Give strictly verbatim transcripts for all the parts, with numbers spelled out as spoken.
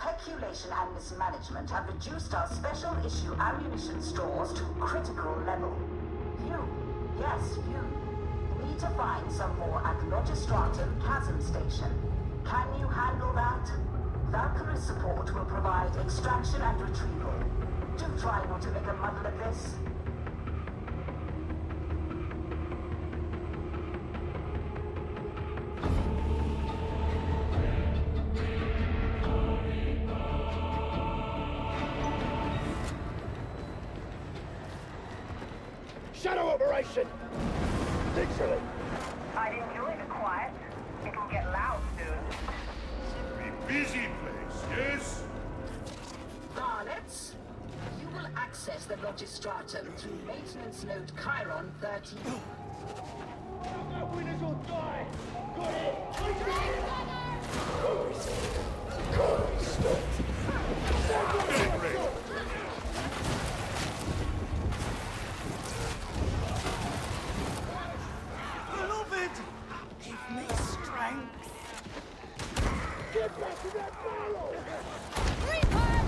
Speculation and mismanagement have reduced our special issue ammunition stores to critical level. You, yes, you, need to find some more at Logistratum Chasm Station. Can you handle that? Valkyrie support will provide extraction and retrieval. Do try not to make a muddle of this. Shadow operation! Literally! I'd enjoy the quiet. It'll get loud soon. A busy place, yes? Varlets, you will access the Logistratum through maintenance node Chiron thirteen. Our winners will die! Got it! Get ready. Give me strength. Get back to that barrel! Reaper!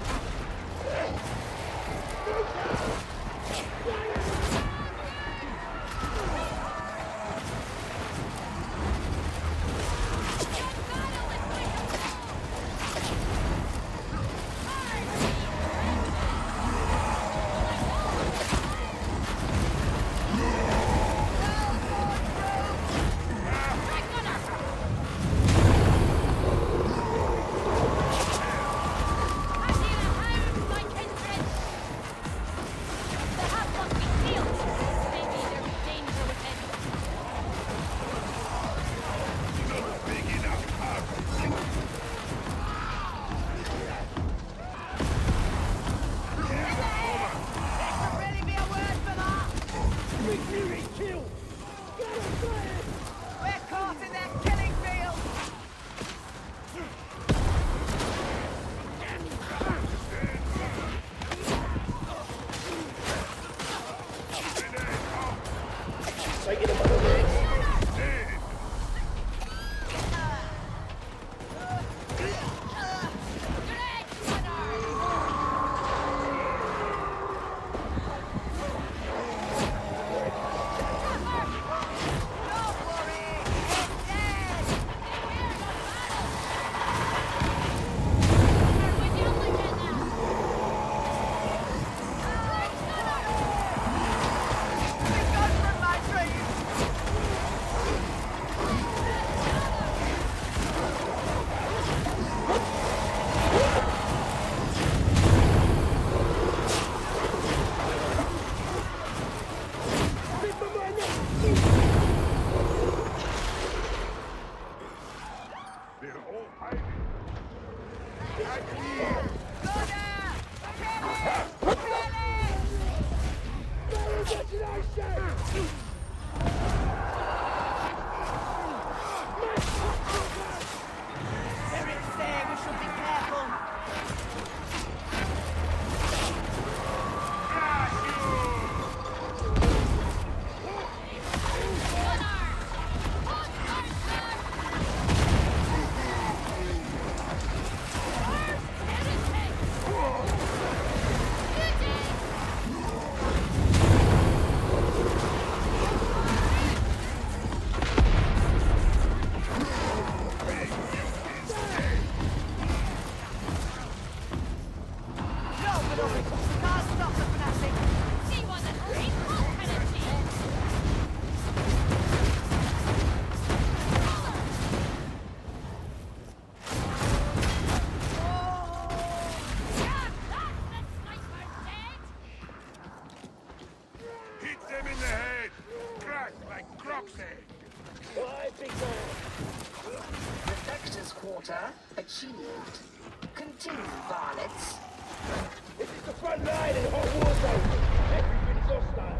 Quarter achieved. Continue, varlets. This is the front line in a hot war zone. Everything's hostile.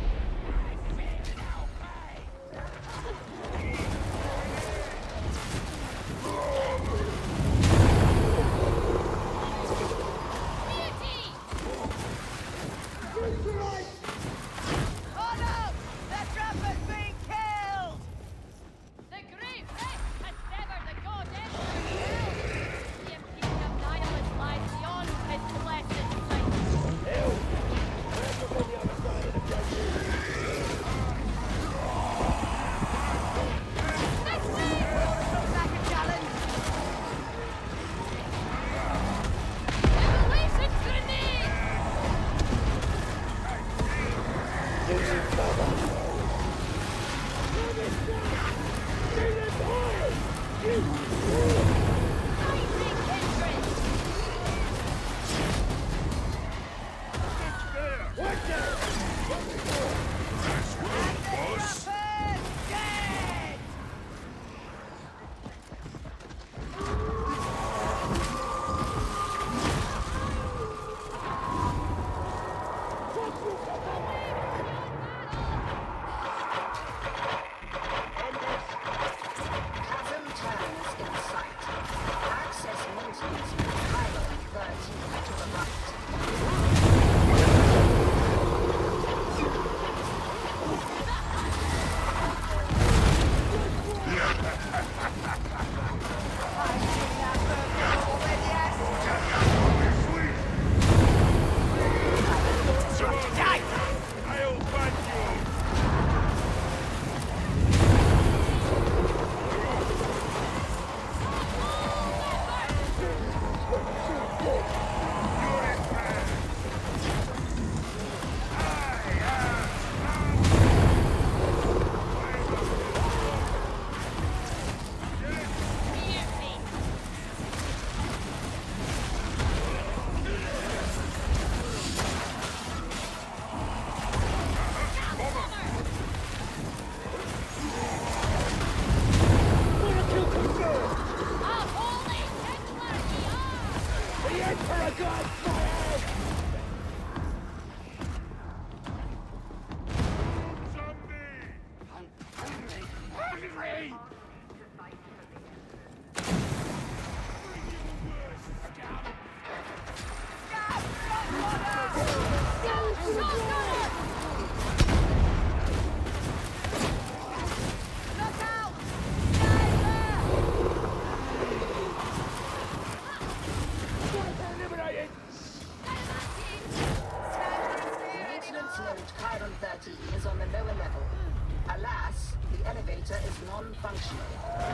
Oh no! The trapper's being killed! The grave has severed the goddess! The Imperium Is on the lower level. Alas, the elevator is non-functional.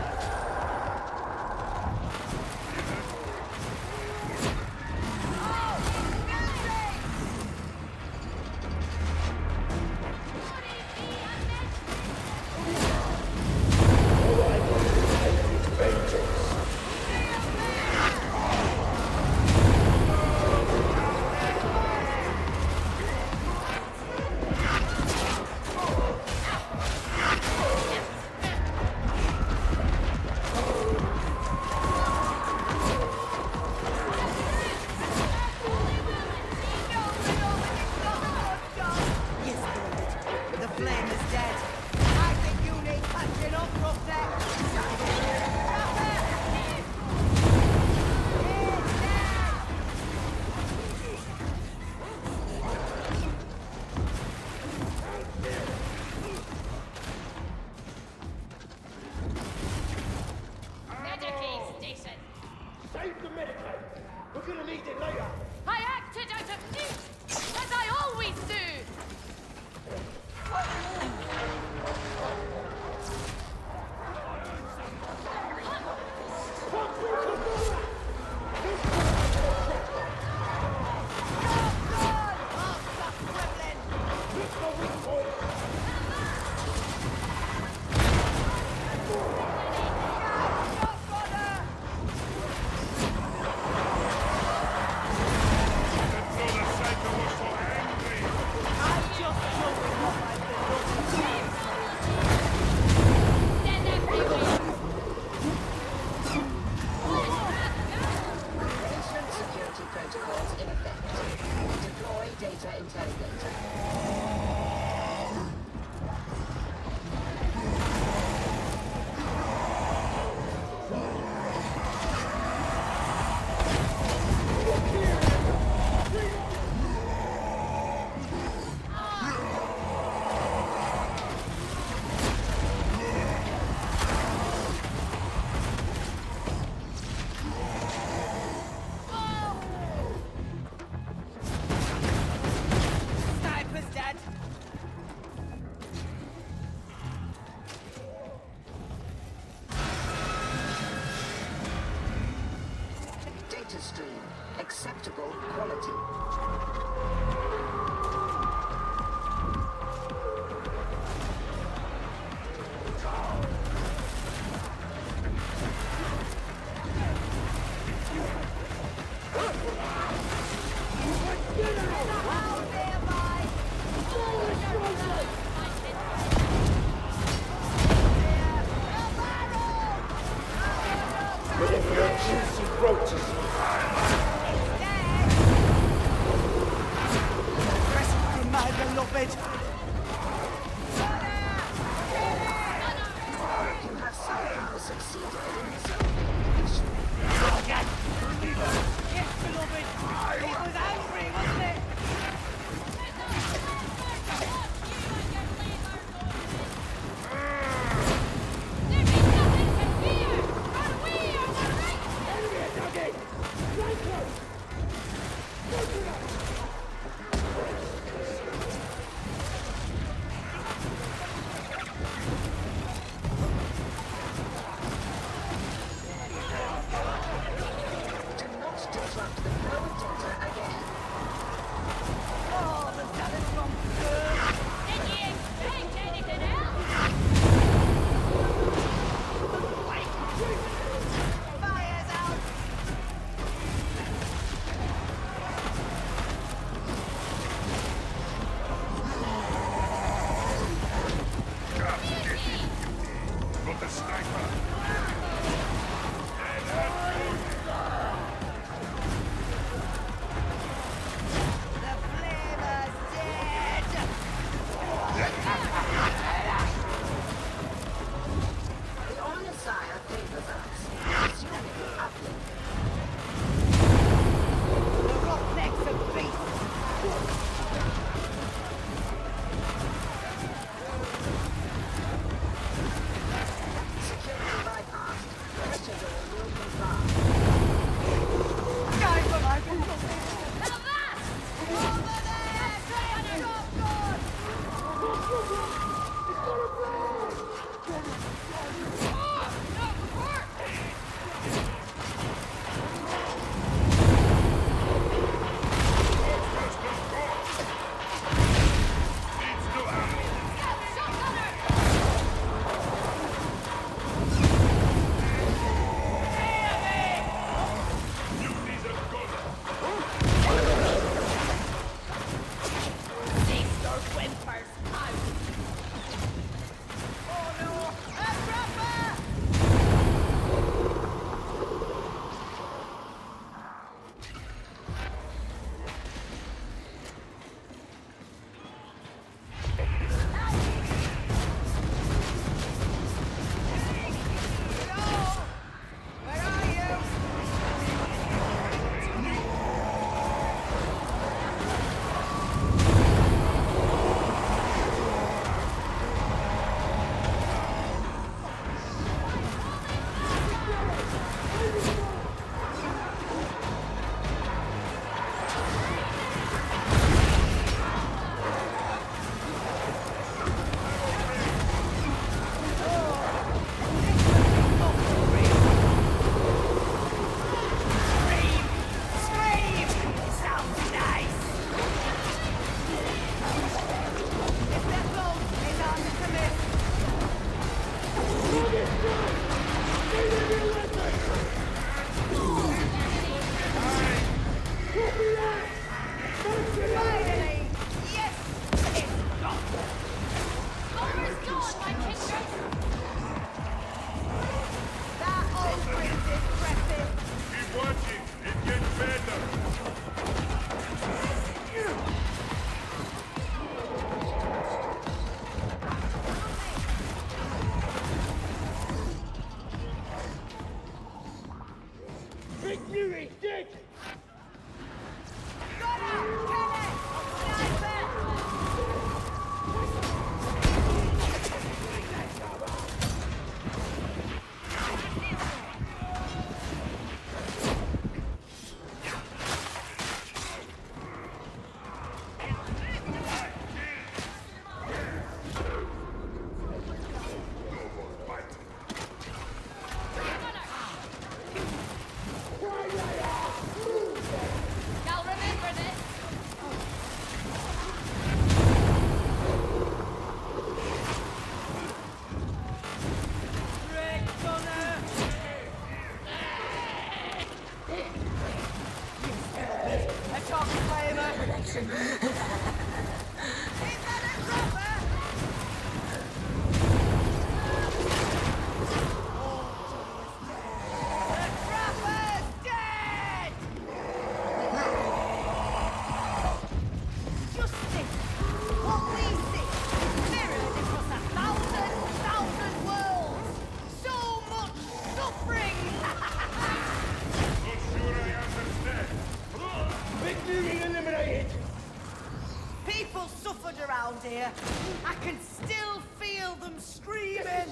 Acceptable quality.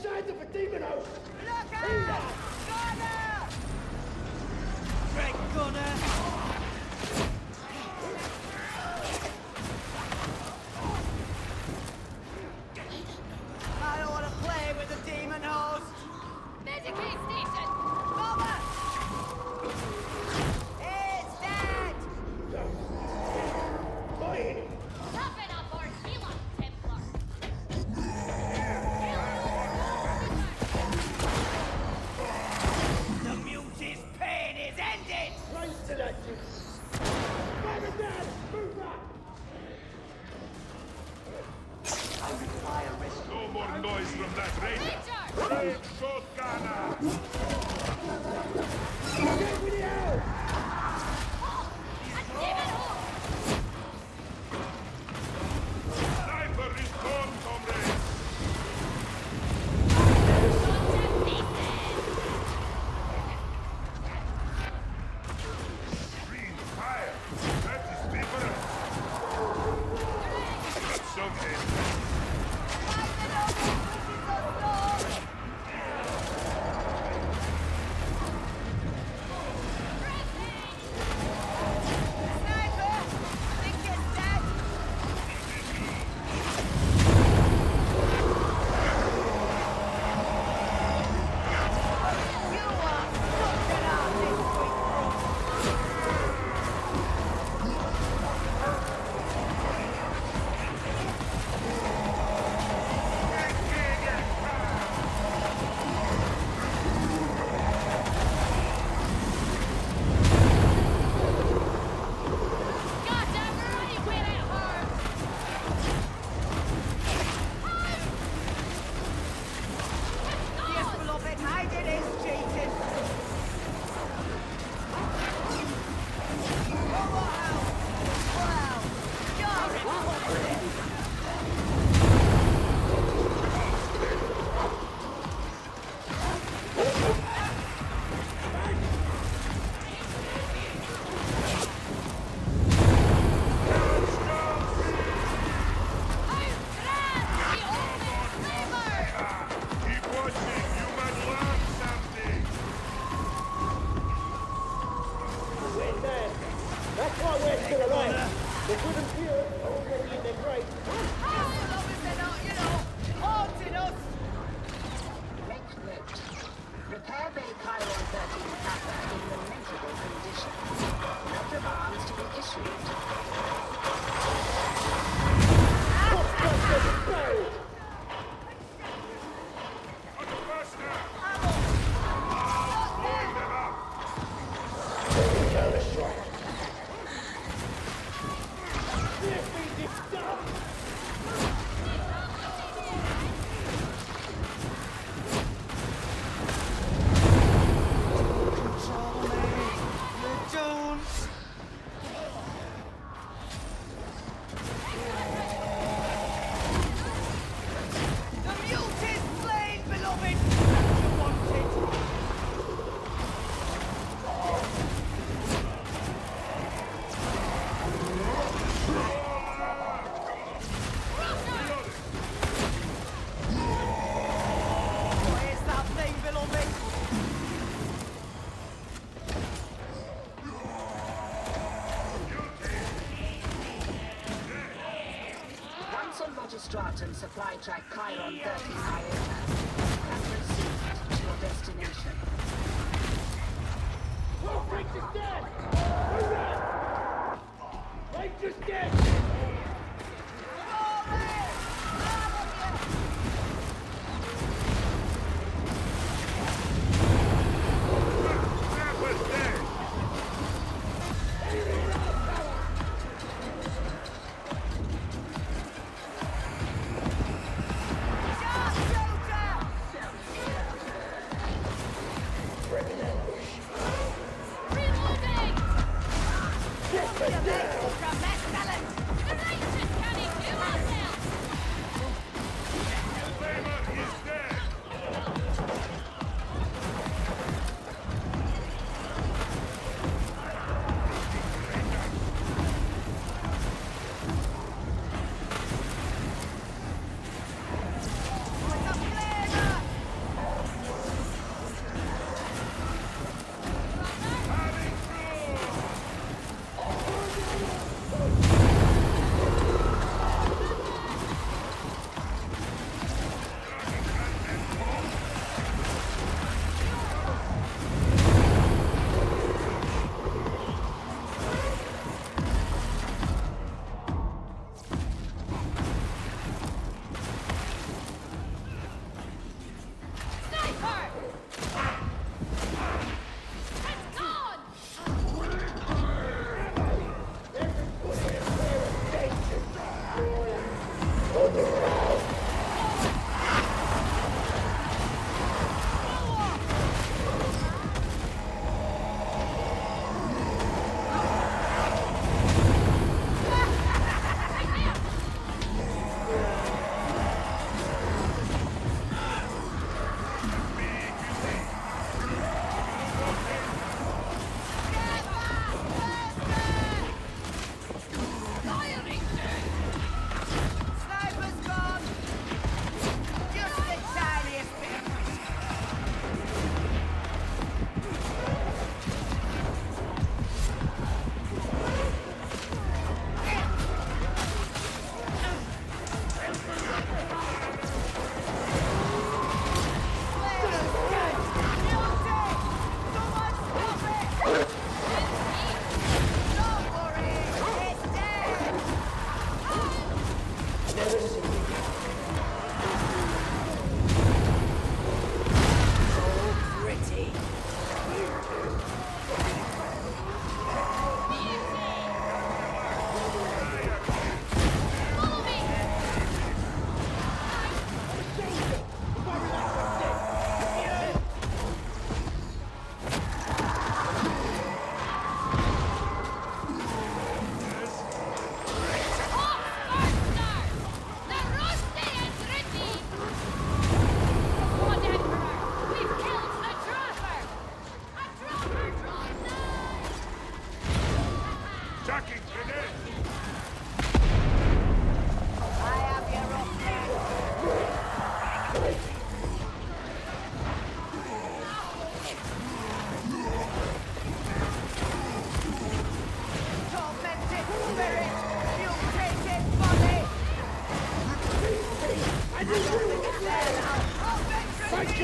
signs of a demon host! Look out! Gunner! Greg Gunner! I don't want to play with the demon host! Medicaid station! Mama! It's dead! Boy! Toughen up or heal up, Templar! The mute's pain is ended! Race to that dude! Fight him down! Move back! I require rescue. No more noise from that ranger. Ranger! Big shotgunner. Get with the hell! A demon horse! Sniper is gone, comrades. Shot to pieces! Green fire. That is different. Got something. Goddamn right when it hurts! Yes, beloved, hide it is cheating. Oh, wow. Wow. You're impossible. Keep watching. You might learn something. We're dead. That's why we're still alive. The good and pure are already in their grave. Make note. Repair Bay Chiron thirteen Kappa in lamentable condition. Note of arms to be issued. Ghostbusters buried! Buster! Counter-strike. This means it's done! The mute is slain, beloved! You want it? Where's that thing, beloved? Once on Magistratum supply track Chiron thirteen Iota, you can proceed to your destination. Oh, Ranger's dead! Hurrah! Ranger's dead! That was dead. Sharpshooter!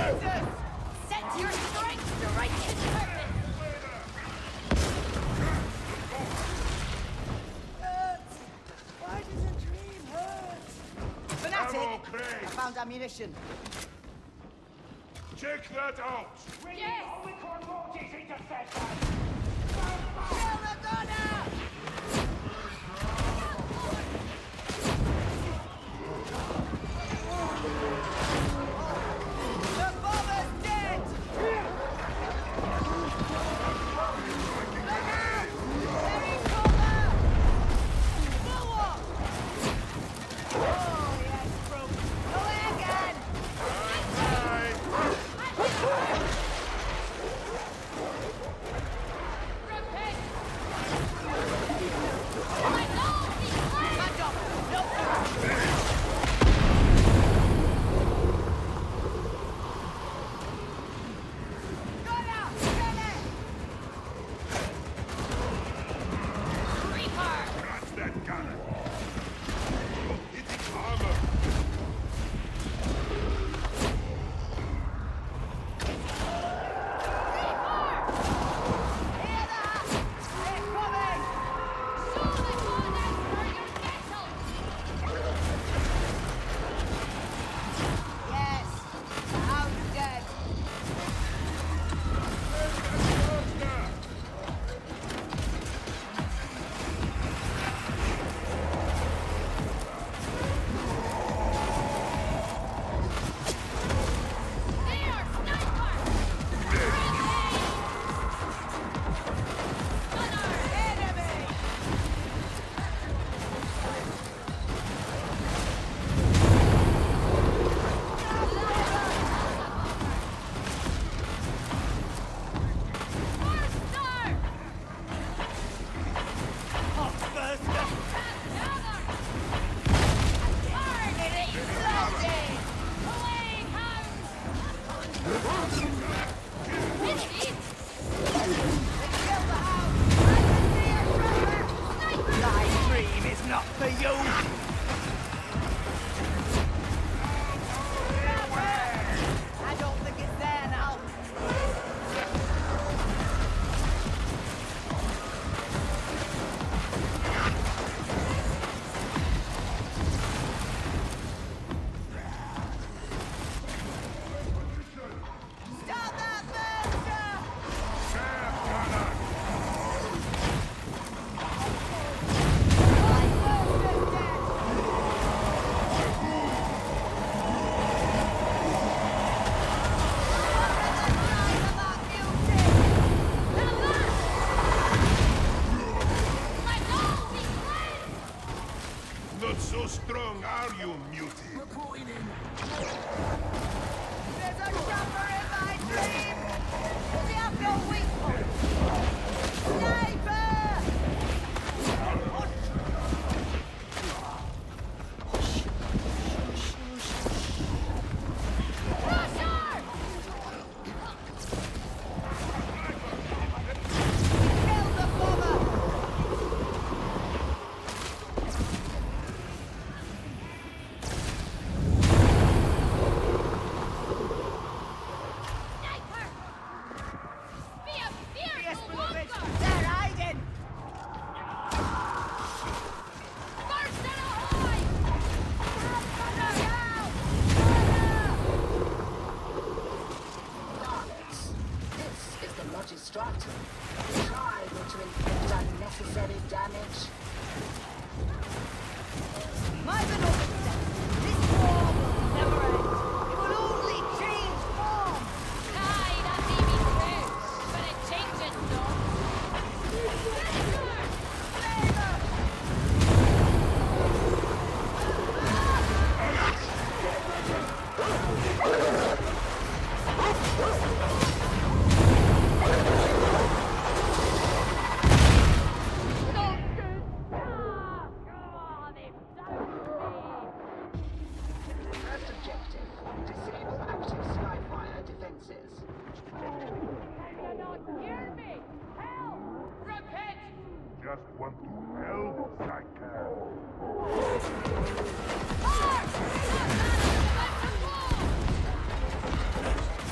Jesus! Set your strength to righteous purpose. Hurts! Why does a dream hurt? Fanatic! Ammo crate. I found ammunition. Check that out. Yes! Kill the gunner! The bomber's dead! Look out! There is cover! Blow up! Oh, yes, broke. Go again! Aye. Repent! My Lord, be slain! Back up! No! Gunner! Kill it! Reaper! Crash that cannon. Hit its armor. Hear that? They're coming! Show the goddess for your metal! Yes! The house is dead. There, sniper! Grenade! Gunner! Enemy! First star! Buster! Gather! Target exploding! Away, hounds! Misty! Kill the house! Sniper! Thy dream is not for you! I don't think it's there now. Stop that monster! My monster's dead! Drive of that beauty! Now that! My Lord, be slain! Not so strong, are you, muty? There's a chopper in my dream! We have no weak point! Sniper! Crusher! Kill the bomber! Sniper! Be a Yes, fearful beloved! walker! They're hiding! First and ahoy! Gunner down! Darlings, this is the Logistratum. Try not to inflict unnecessary damage. My beloved said, this war will never end. It will only change form. Aye, that may be true, but it changes, though. Flavor! First objective, disable active Skyfire defenses. Cannot hear me! Help! Repent! Just want to help, Psyker. March! Not that of the wall!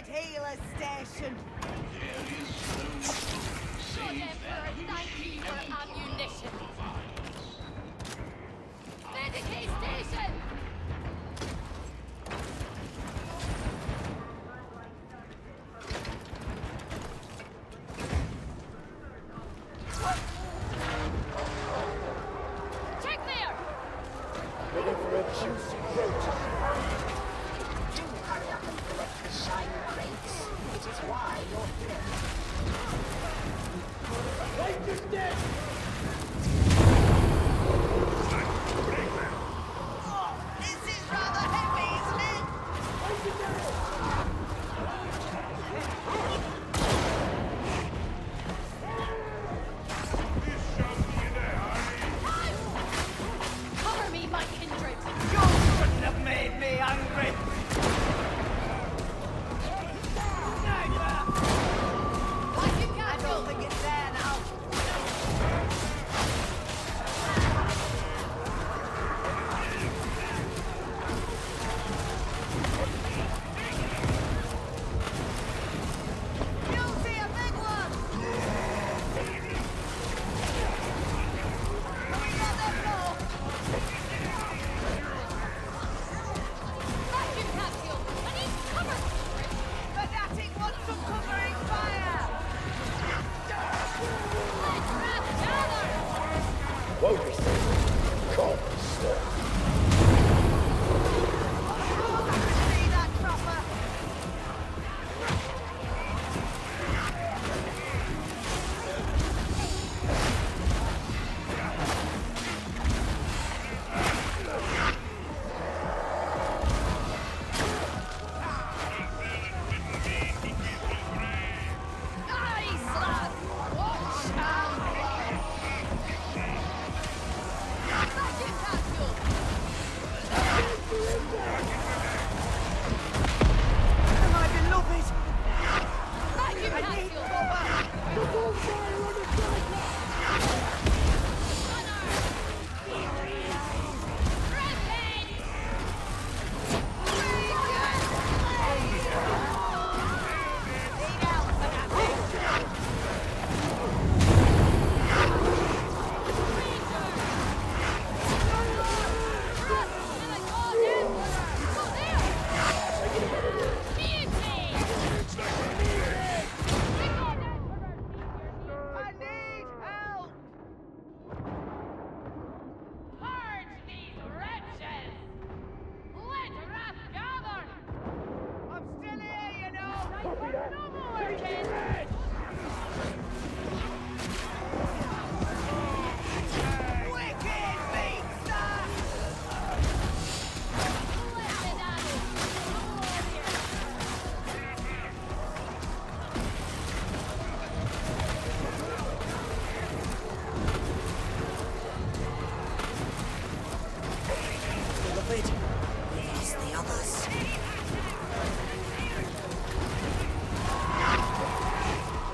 Lord Healer Station. Lord Emperor, thank you for ammunition. Medicaid station! Check there! Looking for a juicy protein. Do hurry up and collect the shiny crates. It is why you're here. Light is dead! Oh, this is rather heavy, isn't it? Light is dead! This shall be in a hurry. Cover me, my kindred! You shouldn't have made me angry. Like you I can't don't think it's there now. You'll see a big one. Can we get them low? Vacuum capsule! I need cover! Fanatic wants some covering fire. Let's wrap gather! Won't be safe. Can't be stopped. I can see that chopper. Nice, lad! Watch out! Vacuum capsule! Am I beloved? Vacuum I need capsule! cover. Rampage! Need help, Fanatic. I need help. I'm still here, you know. Wicked pizza. Beloved, we lost the others.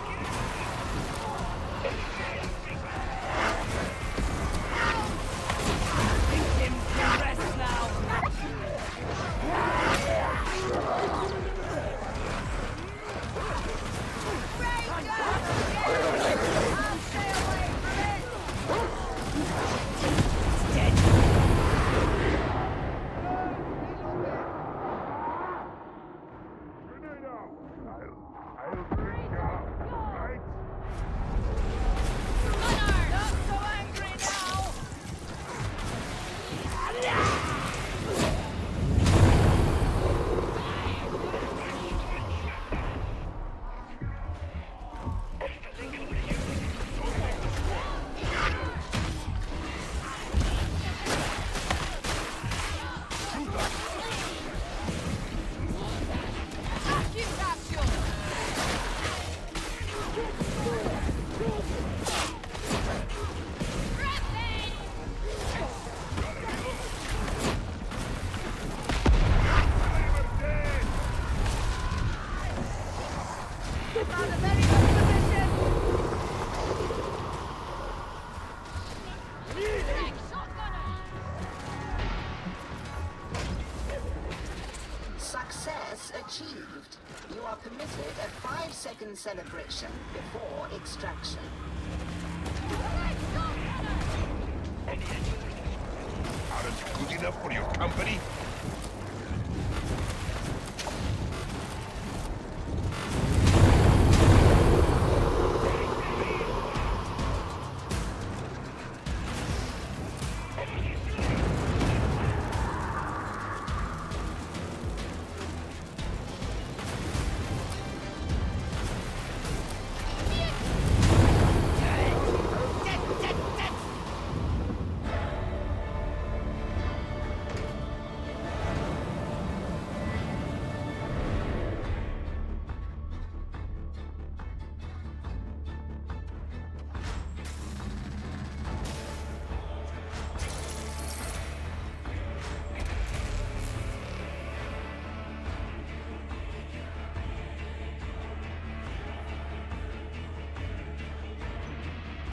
Success achieved. You are permitted a five-second celebration before extraction. Aren't good enough for your company?